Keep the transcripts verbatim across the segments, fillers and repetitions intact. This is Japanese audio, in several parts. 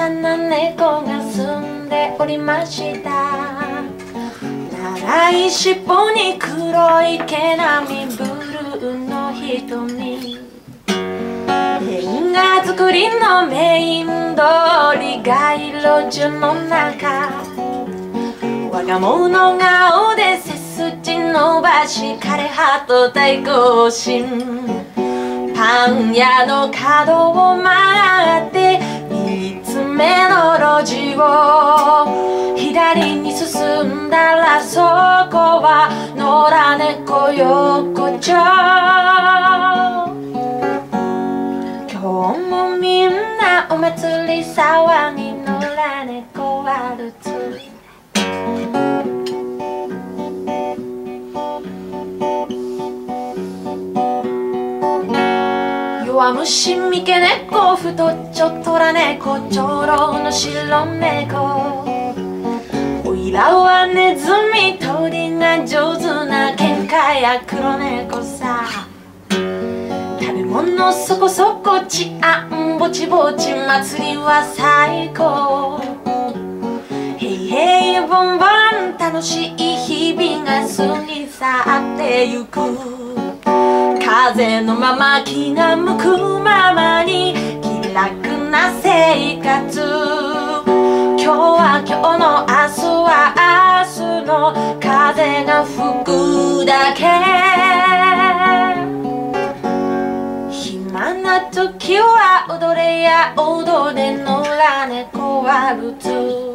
さな猫が住んでおりました。長い尻尾に黒い毛並みブルーの瞳、レンガ造りのメイン通り街路樹の中、我が物顔で背筋伸ばし枯葉と対抗心、パン屋の角を曲がってみっつめの路地を左に進んだら、そこは野良猫横丁。今日もみんなお祭り騒ぎ、野良猫ワルツ。弱虫三毛猫、太っちょ虎猫、長老の白猫、おいらはネズミ鳥が上手な喧嘩や黒猫さ。食べ物そこそこ治安ぼちぼち、祭りは最高。へいへいボンボン楽しい日々が過ぎ去ってゆく。風のまま気が向くままに気楽な生活。今日は今日の明日は明日の風が吹くだけ。暇な時は踊れや踊れ野良猫ワルツ。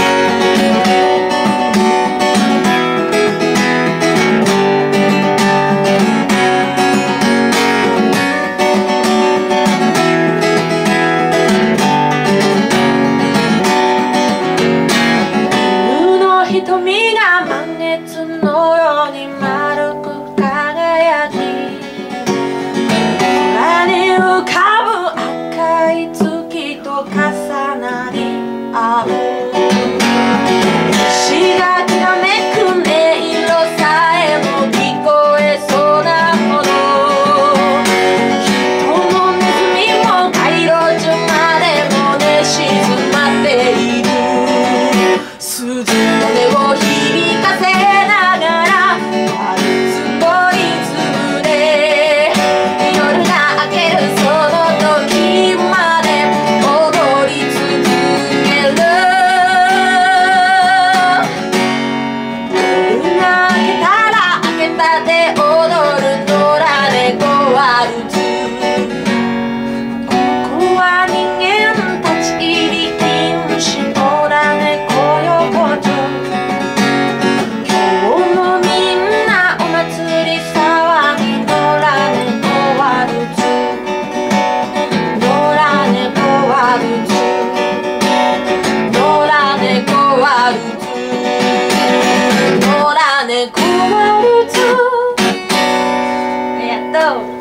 瞳が満月のように丸く輝き、空に浮かぶ赤い月と重なり合う。石がきらめく音色さえも聞こえそうなほど、人もネズミも街路樹までもね静まっている。鈴の音を響かせながらワルツのリズムで、夜が明けるその時まで踊り続ける。夜が明けたら明けたで踊る野良猫ワルツ。ここは人間たち入り禁止野良猫横丁。野良猫ワルツ。ありがとう。